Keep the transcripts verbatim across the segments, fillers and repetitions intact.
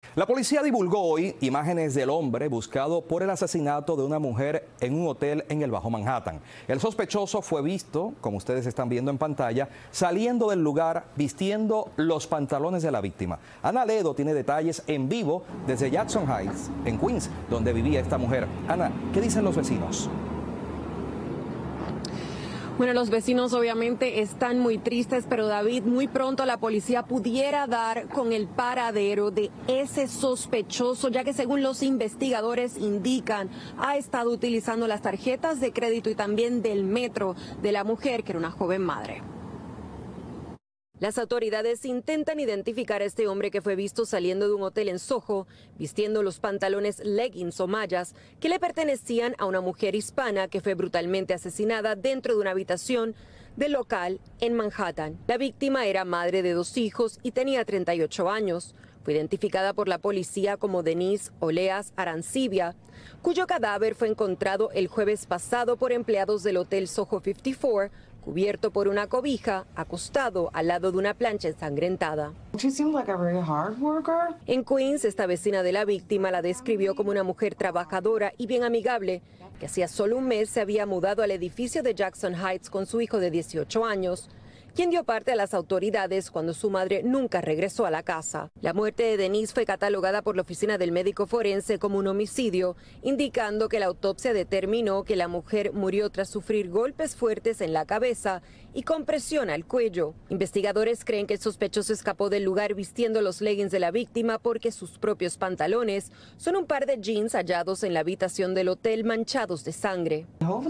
La policía divulgó hoy imágenes del hombre buscado por el asesinato de una mujer en un hotel en el Bajo Manhattan. El sospechoso fue visto, como ustedes están viendo en pantalla, saliendo del lugar vistiendo los pantalones de la víctima. Ana Ledo tiene detalles en vivo desde Jackson Heights, en Queens, donde vivía esta mujer. Ana, ¿qué dicen los vecinos? Bueno, los vecinos obviamente están muy tristes, pero David, muy pronto la policía pudiera dar con el paradero de ese sospechoso, ya que según los investigadores indican, ha estado utilizando las tarjetas de crédito y también del metro de la mujer, que era una joven madre. Las autoridades intentan identificar a este hombre que fue visto saliendo de un hotel en Soho, vistiendo los pantalones leggings o mallas que le pertenecían a una mujer hispana que fue brutalmente asesinada dentro de una habitación del local en Manhattan. La víctima era madre de dos hijos y tenía treinta y ocho años. Fue identificada por la policía como Denise Oleas Arancibia, cuyo cadáver fue encontrado el jueves pasado por empleados del Hotel Soho cincuenta y cuatro, cubierto por una cobija, acostado al lado de una plancha ensangrentada. En Queens, esta vecina de la víctima la describió como una mujer trabajadora y bien amigable, que hacía solo un mes se había mudado al edificio de Jackson Heights con su hijo de dieciocho años, quien dio parte a las autoridades cuando su madre nunca regresó a la casa. La muerte de Denise fue catalogada por la oficina del médico forense como un homicidio, indicando que la autopsia determinó que la mujer murió tras sufrir golpes fuertes en la cabeza y con presión al cuello. Investigadores creen que el sospechoso escapó del lugar vistiendo los leggings de la víctima porque sus propios pantalones son un par de jeans hallados en la habitación del hotel manchados de sangre.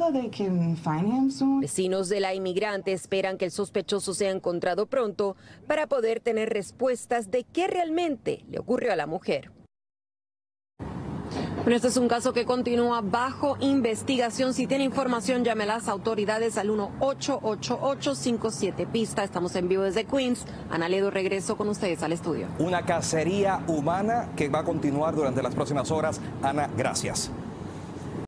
Vecinos de la inmigrante esperan que el sospechoso sea encontrado pronto para poder tener respuestas de qué realmente le ocurrió a la mujer. Bueno, este es un caso que continúa bajo investigación. Si tiene información, llame a las autoridades al uno ocho ocho ocho cinco siete pista. Estamos en vivo desde Queens. Ana Ledo, regreso con ustedes al estudio. Una cacería humana que va a continuar durante las próximas horas. Ana, gracias.